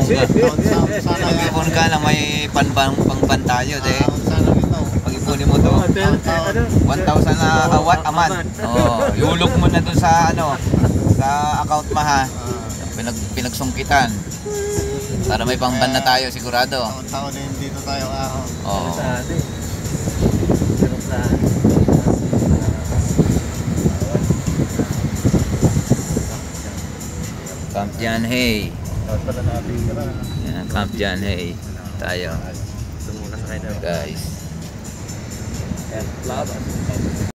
Mag-ipon ka na may pangban tayo, de. Pag-ipunin mo to. 1,000 a month. Oh, yulog mo na dun sa sa account mo ha. Pinagsungkitan. Para may pangban na tayo sigurado. Taon din dito tayo Oh. Camp John Hay. Yan, Camp John Hay. Tayo. Guys.